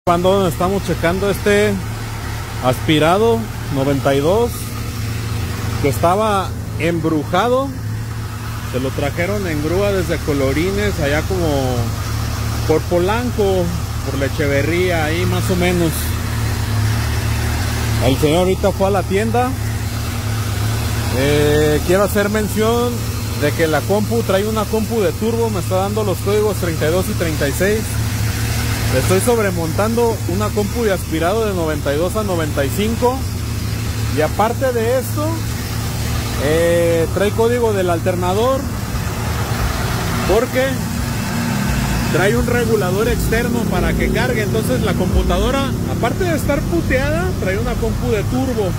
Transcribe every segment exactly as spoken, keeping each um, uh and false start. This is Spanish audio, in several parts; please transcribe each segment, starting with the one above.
Cuando estamos checando este aspirado noventa y dos que estaba embrujado, se lo trajeron en grúa desde Colorines, allá como por Polanco, por la Echeverría, ahí más o menos. El señor ahorita fue a la tienda. Eh, quiero hacer mención de que la compu trae una compu de turbo, me está dando los códigos treinta y dos y treinta y seis. Estoy sobremontando una compu de aspirado de noventa y dos a noventa y cinco. Y aparte de esto, eh, trae código del alternador, porque trae un regulador externo para que cargue. Entonces la computadora, aparte de estar puteada, trae una compu de turbo.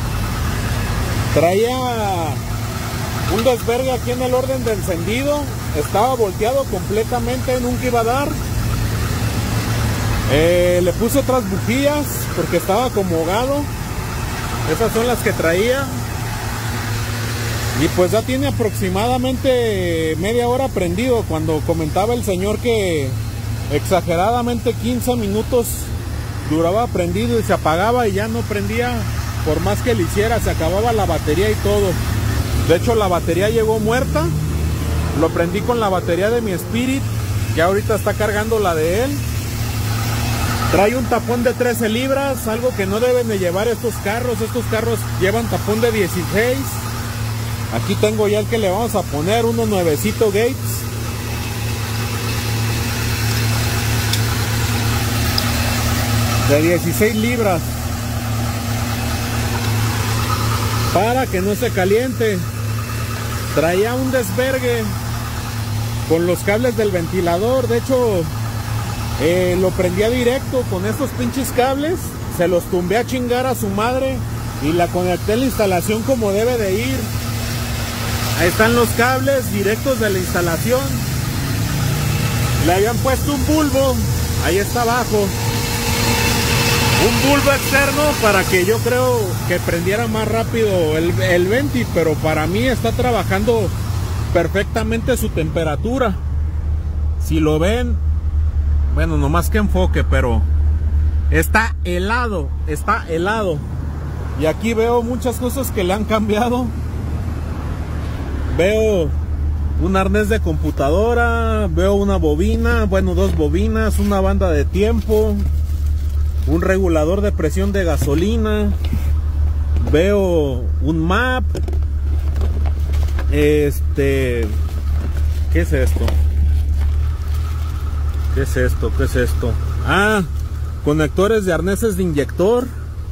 Traía un desvergue aquí en el orden de encendido. Estaba volteado completamente, nunca iba a dar. Eh, le puse otras bujías porque estaba acomodado. Esas son las que traía. Y pues ya tiene aproximadamente media hora prendido. Cuando comentaba el señor que exageradamente quince minutos duraba prendido y se apagaba y ya no prendía. Por más que le hiciera, se acababa la batería y todo. De hecho, la batería llegó muerta. Lo prendí con la batería de mi Spirit. Ya ahorita está cargando la de él. Trae un tapón de trece libras, algo que no deben de llevar estos carros. Estos carros llevan tapón de dieciséis. Aquí tengo ya el que le vamos a poner, uno nuevecito Gates. De dieciséis libras. Para que no se caliente. Traía un desvergue con los cables del ventilador. De hecho, eh, lo prendía directo con estos pinches cables. Se los tumbé a chingar a su madre y la conecté a la instalación como debe de ir. Ahí están los cables directos de la instalación. Le habían puesto un bulbo, ahí está abajo. Un bulbo externo para que yo creo que prendiera más rápido el, el venti, pero para mí está trabajando perfectamente su temperatura. Si lo ven, bueno, nomás que enfoque, pero está helado, está helado. Y aquí veo muchas cosas que le han cambiado. Veo un arnés de computadora, veo una bobina, bueno, dos bobinas, una banda de tiempo, un regulador de presión de gasolina, veo un map. Este, ¿qué es esto? ¿Qué es esto? ¿Qué es esto? Ah, conectores de arneses de inyector.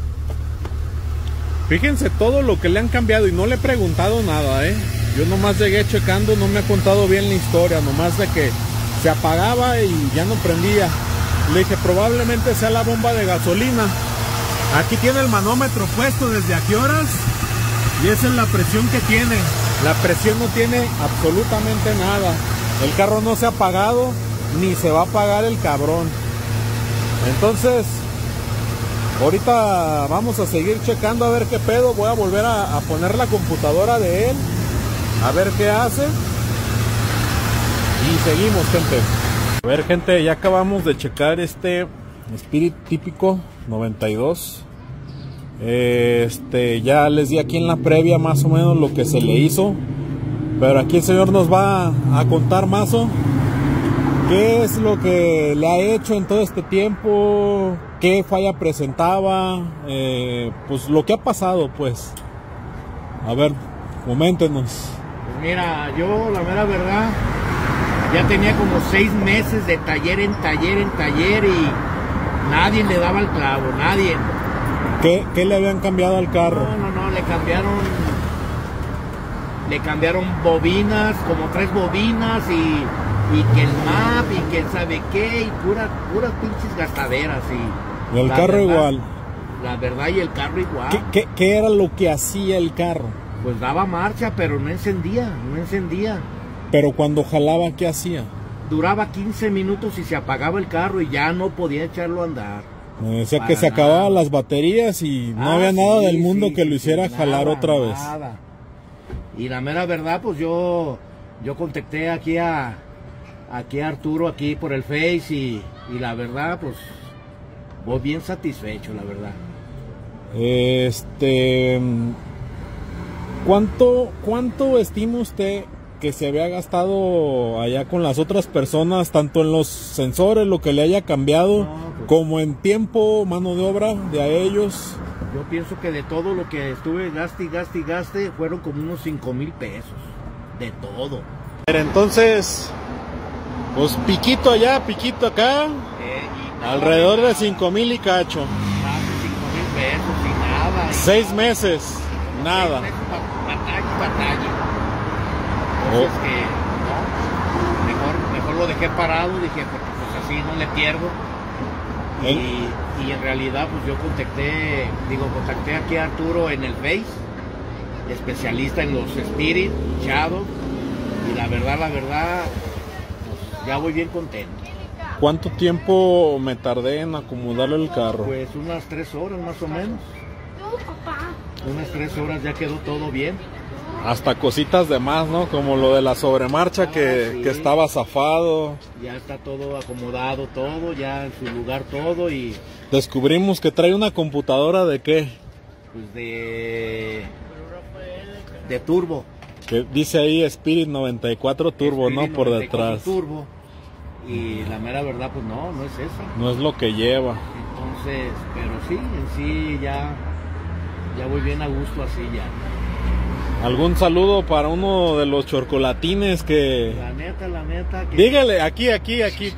Fíjense todo lo que le han cambiado y no le he preguntado nada, eh. Yo nomás llegué checando, no me ha contado bien la historia, nomás de que se apagaba y ya no prendía. Le dije, probablemente sea la bomba de gasolina. Aquí tiene el manómetro puesto desde a qué horas y esa es la presión que tiene. La presión no tiene absolutamente nada. El carro no se ha apagado ni se va a apagar el cabrón. Entonces, ahorita vamos a seguir checando a ver qué pedo. Voy a volver a, a poner la computadora de él, a ver qué hace. Y seguimos, gente. A ver, gente, ya acabamos de checar este Spirit típico noventa y dos. Este, ya les di aquí en la previa más o menos lo que se le hizo. Pero aquí el señor nos va a contar más o qué es lo que le ha hecho en todo este tiempo, qué falla presentaba, eh, pues lo que ha pasado, pues. A ver, coméntenos. Pues mira, yo la mera verdad ya tenía como seis meses de taller en taller en taller y nadie le daba el clavo, nadie. ¿Qué, qué le habían cambiado al carro? No, no, no, le cambiaron, le cambiaron bobinas, como tres bobinas y, y que el map y que sabe qué y puras, puras pinches gastaderas y. Y el carro verdad, igual. La verdad y el carro igual. ¿Qué, qué, qué era lo que hacía el carro? Pues daba marcha, pero no encendía, no encendía. Pero cuando jalaba, ¿qué hacía? Duraba quince minutos y se apagaba el carro y ya no podía echarlo a andar. Me decía que se acababan las baterías y no ah, había sí, nada del mundo sí, que sí, lo hiciera sí, jalar nada, otra vez. Nada. Y la mera verdad, pues yo yo contacté aquí a aquí a Arturo aquí por el Face y, y la verdad, pues Voy bien satisfecho, la verdad. Este, ¿cuánto, cuánto estima usted que se había gastado allá con las otras personas, tanto en los sensores, lo que le haya cambiado, no, pues, como en tiempo, mano de obra de a ellos? Yo pienso que de todo lo que estuve gaste y gaste y gaste, fueron como unos cinco mil pesos. De todo. Pero entonces, pues piquito allá, piquito acá, eh, nada, alrededor de cinco mil y cacho. cinco mil pesos y nada. Seis y meses, nada. Seis meses, batalla y batalla. Entonces oh. que, no, mejor, mejor lo dejé parado, dije, porque pues así no le pierdo. Y, y en realidad pues yo contacté, digo, contacté aquí a Arturo en el Face, especialista en los Spirit, Shadow, y la verdad, la verdad, pues ya voy bien contento. ¿Cuánto tiempo me tardé en acomodarle el carro? Pues unas tres horas más o menos. Unas tres horas ya quedó todo bien. Hasta cositas de más, ¿no? Como lo de la sobremarcha, ah, que, sí. que estaba zafado. Ya está todo acomodado, todo, ya en su lugar todo y... Descubrimos que trae una computadora ¿de qué? Pues de... de turbo. Que dice ahí Spirit noventa y cuatro Turbo, Spirit ¿no? Por detrás. Turbo. Y la mera verdad, pues no, no es eso. No es lo que lleva. Entonces, pero sí, en sí ya, ya voy bien a gusto así ya. ¿Algún saludo para uno de los chorcolatines que... La neta, la neta... Que... Dígale, aquí, aquí, aquí.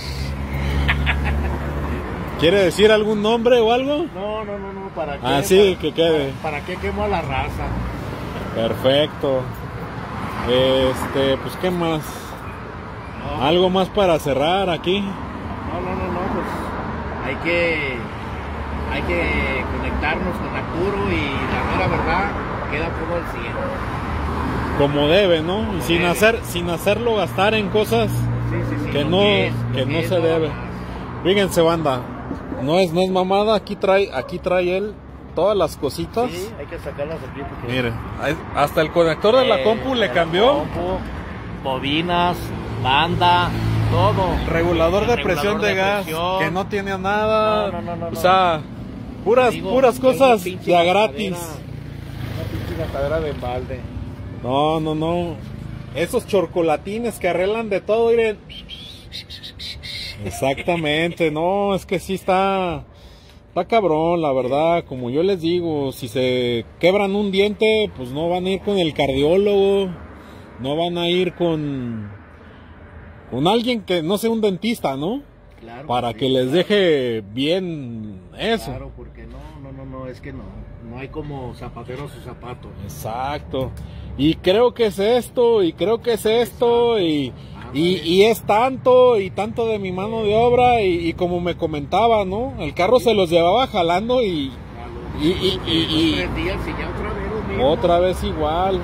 ¿Quiere decir algún nombre o algo? No, no, no, no, ¿para qué? Ah, sí, para, que quede. ¿Para, para qué quemo a la raza? Perfecto. Este, pues, ¿qué más? No. ¿Algo más para cerrar aquí? No, no, no, no, pues hay que... Hay que conectarnos con Arturo y la mera verdad... queda todo al cien. Como debe, ¿no? Como y sin debe. hacer, sin hacerlo gastar en cosas sí, sí, sí, que no, que, es, que no que se debe. Más. Fíjense, banda, no es, no es mamada, aquí trae, aquí trae él todas las cositas. Sí, hay que sacarlas aquí porque... Mire, hasta el conector de la eh, compu le cambió. Compu, bobinas, banda, todo. Regulador de regulador presión de, de gas, presión. Que no tiene nada. No, no, no, no, o sea, puras, digo, puras cosas de a gratis. Gastadera de balde. No, no, no. Esos chorcolatines que arreglan de todo, miren. Exactamente, no, es que sí está, está cabrón, la verdad. Como yo les digo, si se quebran un diente, pues no van a ir con el cardiólogo, no van a ir con, con alguien que no sea un dentista, ¿no? Claro, para sí, que les claro. deje bien eso. Claro, porque no, no, no, no, es que no. No hay como zapatero a su zapato. Exacto. Y creo que es esto, y creo que es esto, y, y, y es tanto, y tanto de mi mano de obra, y, y como me comentaba, ¿no? El carro se los llevaba jalando y... Y, y, y, y otra vez igual.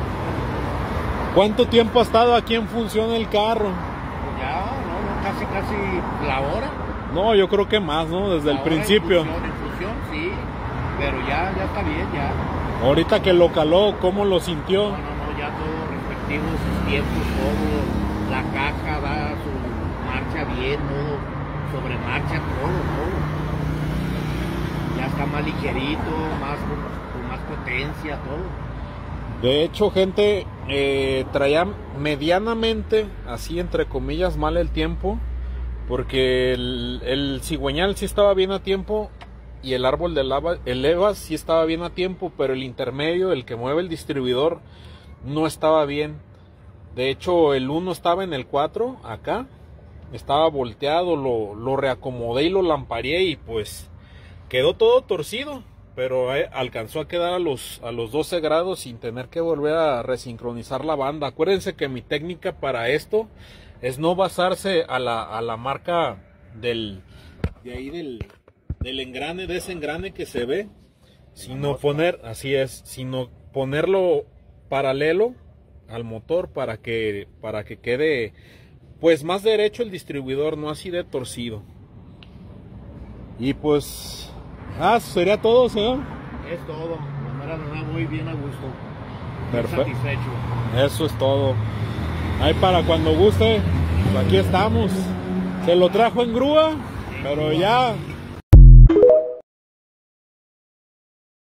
¿Cuánto tiempo ha estado aquí en función el carro? Ya, no, no, casi, casi la hora. No, yo creo que más, ¿no? Desde el principio. En función, en función, sí. Pero ya, ya está bien, ya. Ahorita que lo caló, ¿cómo lo sintió? No, no, no, ya todo respectivo, sus tiempos, todo. La caja da su marcha bien, todo. Sobre marcha, todo, todo. Ya está más ligerito, más con más potencia, todo. De hecho, gente, eh, traía medianamente, así entre comillas, mal el tiempo. Porque el, el cigüeñal sí estaba bien a tiempo. Y el árbol de lava, el Evas sí estaba bien a tiempo, pero el intermedio, el que mueve el distribuidor, no estaba bien. De hecho, el uno estaba en el cuatro, acá, estaba volteado, lo, lo reacomodé y lo lampareé y pues quedó todo torcido, pero eh, alcanzó a quedar a los, a los doce grados sin tener que volver a resincronizar la banda. Acuérdense que mi técnica para esto es no basarse a la, a la marca del, de ahí del... del engrane, de ese engrane que se ve, sino poner, así es, sino ponerlo paralelo al motor para que, para que quede pues más derecho el distribuidor, no así de torcido. Y pues, ah, sería todo, señor. Es todo, la verdad, muy bien a gusto. Perfecto. Satisfecho. Eso es todo. Ahí para cuando guste, pues aquí estamos. Se lo trajo en grúa, pero ya